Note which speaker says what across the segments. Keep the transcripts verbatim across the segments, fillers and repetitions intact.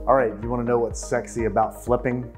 Speaker 1: All right, you wanna know what's sexy about flipping?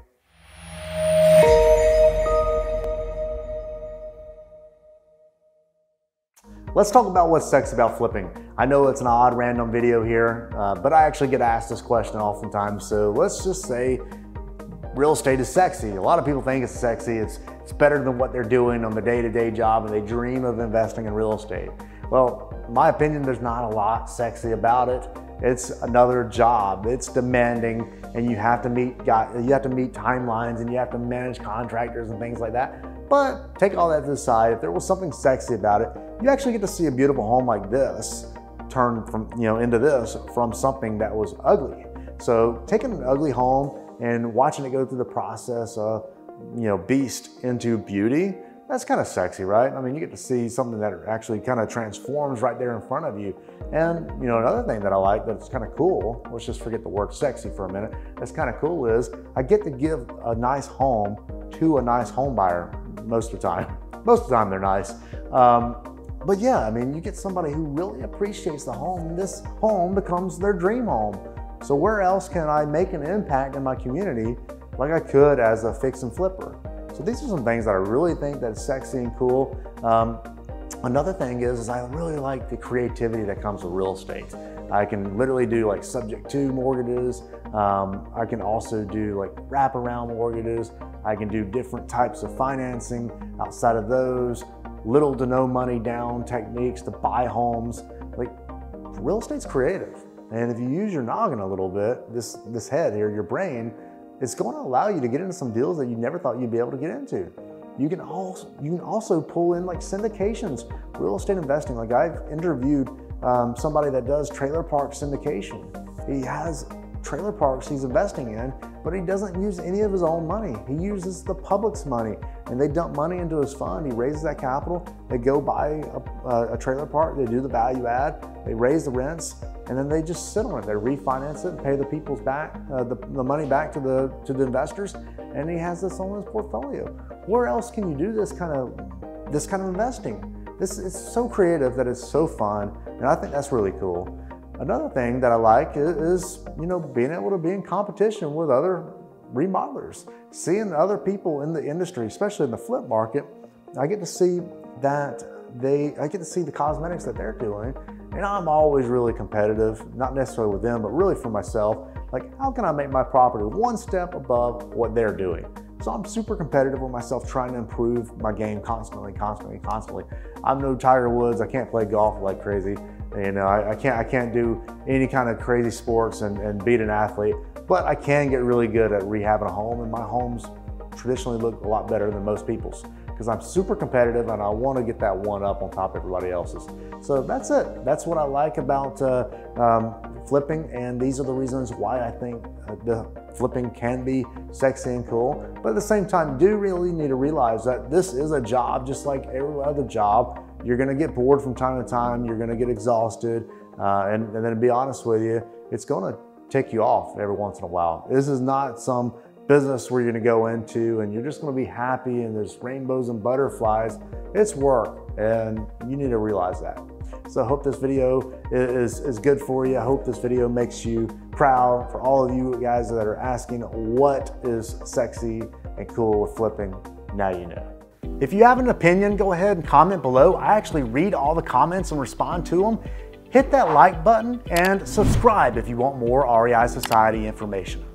Speaker 1: Let's talk about what's sexy about flipping. I know it's an odd random video here, uh, but I actually get asked this question oftentimes. So let's just say real estate is sexy. A lot of people think it's sexy. It's, it's better than what they're doing on the day-to-day job, and they dream of investing in real estate. Well, in my opinion, there's not a lot sexy about it. It's another job. It's demanding, and you have to meet you have to meet timelines, and you have to manage contractors and things like that. But take all that to the side. If there was something sexy about it, you actually get to see a beautiful home like this turn from you know into this from something that was ugly. So taking an ugly home and watching it go through the process of you know beast into beauty, that's kind of sexy, right? I mean, you get to see something that actually kind of transforms right there in front of you. And you know, another thing that I like that's kind of cool, let's just forget the word sexy for a minute, that's kind of cool is I get to give a nice home to a nice home buyer most of the time. Most of the time they're nice. Um, but yeah, I mean, you get somebody who really appreciates the home. This home becomes their dream home. So where else can I make an impact in my community like I could as a fix and flipper? So these are some things that I really think that's sexy and cool. Um, another thing is, is I really like the creativity that comes with real estate. I can literally do like subject to mortgages. Um, I can also do like wraparound mortgages. I can do different types of financing outside of those, little to no money down techniques to buy homes. Like, real estate's creative. And if you use your noggin a little bit, this, this head here, your brain, it's going to allow you to get into some deals that you never thought you'd be able to get into. You can also, you can also pull in like syndications, real estate investing. Like I've interviewed um, somebody that does trailer park syndication. He has trailer parks he's investing in, but he doesn't use any of his own money. He uses the public's money, and they dump money into his fund. He raises that capital. They go buy a, a trailer park. They do the value add. They raise the rents, and then they just sit on it. They refinance it and pay the people's back, uh, the, the money back to the to the investors, and he has this on his portfolio. Where else can you do this kind of this kind of investing? This is so creative that it's so fun, and I think that's really cool. Another thing that I like is, you know, being able to be in competition with other remodelers, seeing other people in the industry, especially in the flip market. I get to see that they, I get to see the cosmetics that they're doing, and I'm always really competitive, not necessarily with them, but really for myself. Like, how can I make my property one step above what they're doing? So I'm super competitive with myself, trying to improve my game constantly, constantly, constantly. I'm no Tiger Woods. I can't play golf like crazy. You know, I, I can't I can't do any kind of crazy sports and, and beat an athlete, but I can get really good at rehabbing a home, and my homes traditionally look a lot better than most people's because I'm super competitive and I want to get that one up on top of everybody else's. So that's it. That's what I like about uh, um, flipping, and these are the reasons why I think uh, the flipping can be sexy and cool. But at the same time, you do really need to realize that this is a job just like every other job. You're gonna get bored from time to time, you're gonna get exhausted, uh, and, and then to be honest with you, it's gonna tick you off every once in a while. This is not some business where you're gonna go into and you're just gonna be happy and there's rainbows and butterflies. It's work, and you need to realize that. So I hope this video is, is good for you. I hope this video makes you proud. For all of you guys that are asking what is sexy and cool with flipping, now you know. If you have an opinion, go ahead and comment below. I actually read all the comments and respond to them. Hit that like button and subscribe if you want more R E I Society information.